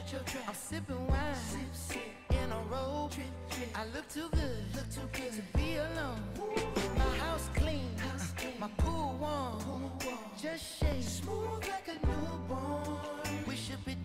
I'm sipping wine in a robe. I look too good to be alone. My house clean, my pool warm. Just shake smooth like a newborn. We should be